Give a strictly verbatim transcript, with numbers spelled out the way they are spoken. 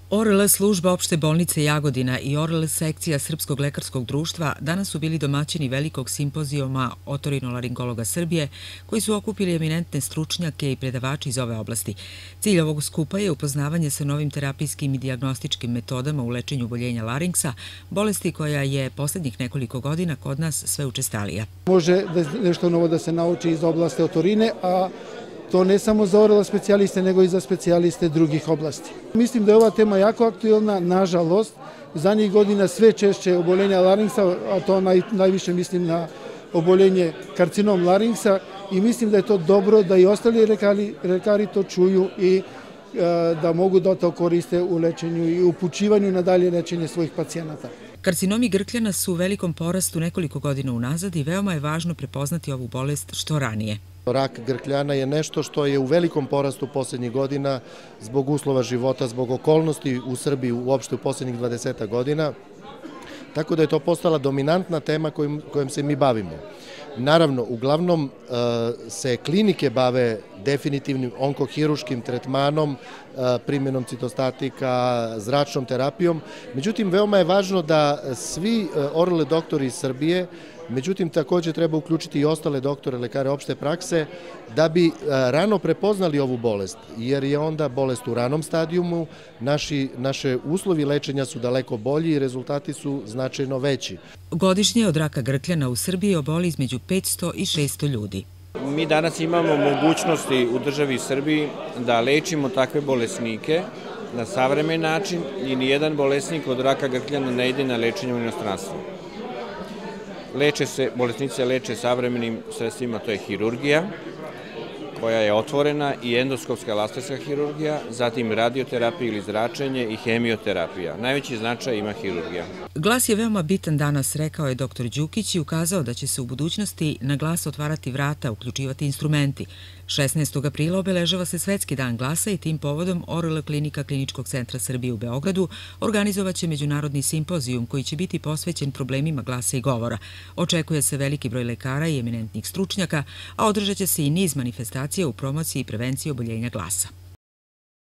O R L služba opšte bolnice Jagodina i O R L sekcija Srpskog lekarskog društva danas su bili domaćini velikog simpozijuma otorinolaringologa Srbije, koji su okupili eminentne stručnjake i predavači iz ove oblasti. Cilj ovog skupa je upoznavanje sa novim terapijskim i dijagnostičkim metodama u lečenju oboljenja laringsa, bolesti koja je poslednjih nekoliko godina kod nas sve učestalija. Može nešto novo da se nauči iz oblasti otorine, a to ne samo za O R L specijaliste, nego i za specijaliste drugih oblasti. Mislim da je ova tema jako aktuelna, nažalost. Zadnjih godina sve češće oboljenja laringsa, a to naj, najviše mislim na oboljenje karcinom laringsa, i mislim da je to dobro da i ostali lekari, lekari to čuju i e, da mogu da to koriste u lečenju i upućivanju na dalje lečenje svojih pacijenata. Karcinomi grkljana su u velikom porastu nekoliko godina unazad i veoma je važno prepoznati ovu bolest što ranije. Rak grkljana je nešto što je u velikom porastu poslednjih godina zbog uslova života, zbog okolnosti u Srbiji uopšte u poslednjih dvadesetak godina, tako da je to postala dominantna tema kojom, kojom se mi bavimo. Naravno, uglavnom se klinike bave definitivnim onkohiruškim tretmanom, primjenom citostatika, zračnom terapijom. Međutim, veoma je važno da svi O R L doktori iz Srbije, međutim, takođe treba uključiti i ostale doktore, lekare opšte prakse, da bi rano prepoznali ovu bolest, jer je onda bolest u ranom stadijumu, naši, naše uslovi lečenja su daleko bolji i rezultati su značajno veći. Godišnje od raka grkljana u Srbiji oboli između petsto i šesto ljudi. Mi danas imamo mogućnosti u državi Srbiji da lečimo takve bolesnike na savremen način i nijedan bolesnik od raka grkljana ne ide na lečenje u inostranstvo. Leče se, bolesnice leče savremenim sredstvima, to je hirurgija, koja je otvorena, i endoskopska laserska hirurgija, zatim radioterapija ili zračenje i hemioterapija. Najveći značaj ima hirurgija. Glas je veoma bitan danas, rekao je doktor Đukić i ukazao da će se u budućnosti na glas otvarati vrata, uključivati instrumenti. šesnaestog aprila obeležava se Svetski dan glasa i tim povodom O R L klinika Kliničkog centra Srbije u Beogradu organizovaće međunarodni simpozijum koji će biti posvećen problemima glasa i govora. Očekuje se veliki broj lekara i eminentnih stručnjaka, a održat će se i niz manifestacija u promociji i prevenciji oboljenja glasa.